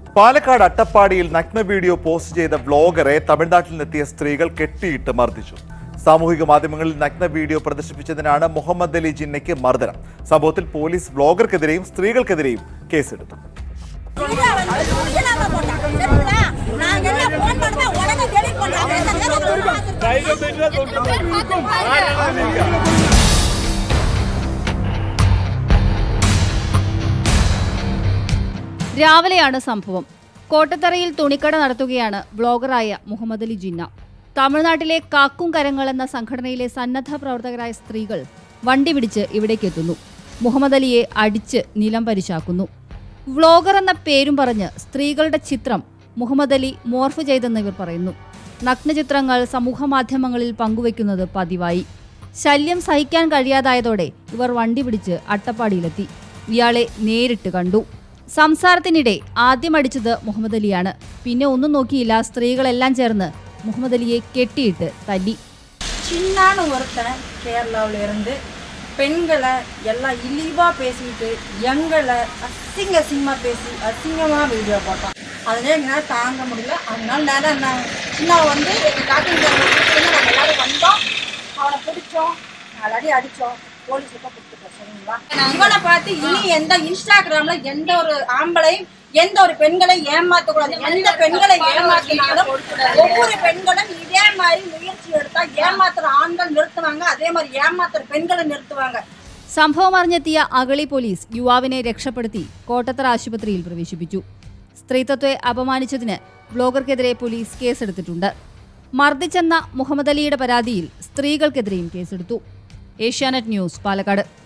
പാലക്കാട് അട്ടപ്പാടിയിൽ നഗ്ന video post ചെയ്ത വ്ലോഗറെ തമിഴ്നാട്ടിൽ നിന്നെത്തിയ സ്ത്രീകൾ കെട്ടിയിട്ട് മർദ്ദിച്ചു. സാമൂഹിക മാധ്യമങ്ങളിൽ നഗ്ന വീഡിയോ പ്രദർശിപ്പിച്ചതിനാണ് മുഹമ്മദ് അലി ജിന്നയ്ക്ക് മർദ്ദനം. സംഭവത്തിൽ പോലീസ് വ്ലോഗർക്കെതിരെയും സ്ത്രീകൾക്കെതിരെയും കേസെടുത്തു. രാവിലെയാണ് സംഭവം. കോട്ടത്തറയിൽ തുണിക്കട നടത്തുകയാണ് ബ്ലോഗറായ മുഹമ്മദ് അലി ജിന്ന. തമിഴ്നാട്ടിലെ കാക്കും കരങ്ങൾ എന്ന സംഘടനയിലെ സന്നദ്ധ പ്രവർത്തകരായ സ്ത്രീകൾ വണ്ടി പിടിച്ച് ഇവിടേക്ക് എത്തുന്നു. മുഹമ്മദ് അലിയെ അടിച്ച് നിലം പരിശാക്കുന്നു. വ്ലോഗർ എന്ന പേരും പറഞ്ഞ് സ്ത്രീകളുടെ ചിത്രം മുഹമ്മദ് അലി മോർഫ് ചെയ്തെന്ന് ഇവർ പറയുന്നു. നഗ്നചിത്രങ്ങൾ സമൂഹമാധ്യമങ്ങളിൽ പങ്കുവയ്ക്കുന്നത് പതിവായി. ശല്യം സഹിക്കാൻ കഴിയാതായതോടെ ഇവർ വണ്ടി പിടിച്ച് അട്ടപ്പാടിയിലെത്തി. ഇയാളെ നേരിട്ട് കണ്ടു. സംസാരത്തിനിടെ ആദ്യം അടിച്ചത് മുഹമ്മദ് അലിയാണ്. പിന്നെ ഒന്നും നോക്കിയില്ല, സ്ത്രീകളെല്ലാം ചേർന്ന് മുഹമ്മദ് അലിയെ കെട്ടിയിട്ട് തല്ലി. சின்னான ஒருத்தன் கேரளாவிலிருந்து பெண்களை எல்லாம் இழிவாக பேசிட்டு எங்களை அசிங்கமாக பேசி அசிங்கமாக வீடியோ போட்டோம். அதனால எங்களால் தாங்க முடியல. அதனால நான் சின்ன வந்து எங்கள் காட்டில் நாங்கள் எல்லாரும் வந்தோம், அவனை பிடிச்சோம், நாலடி அடித்தோம், போலீஸுக்கு கொடுத்துட்டோம். சரிங்களா, இவனை பார்த்து இனி எந்த இன்ஸ்டாகிராம்ல எந்த ஒரு ஆம்பளையும் எந்த ஒரு பெண்களை ஏமாற்றக்கூடாது. எந்த பெண்களை ஏமாற்றினாலும் ஒவ்வொரு பெண்களும் இதே மாதிரி முயற்சி எடுத்தா ஏமாத்துற ஆண்கள் நிறுத்துவாங்க, അതേ மாதிரி ஏமாத்துற பெண்களை நிறுத்துவாங்க. സംഭവം അറിഞ്ഞെത്തിയ അഗളി പോലീസ് യുവാവിനെ രക്ഷപ്പെടുത്തി കോട്ടത്തറ ആശുപത്രിയിൽ പ്രവേശിപ്പിച്ചു. സ്ത്രീത്വത്തെ അപമാനിച്ചതിന് ബ്ലോഗർക്കെതിരെ പോലീസ് കേസെടുത്തിട്ടുണ്ട്. മർദ്ദിച്ചെന്ന മുഹമ്മദ് അലിയുടെ പരാതിയിൽ സ്ത്രീകൾക്കെതിരെയും കേസെടുത്തു. ഏഷ്യാനെറ്റ് ന്യൂസ്, പാലക്കാട്.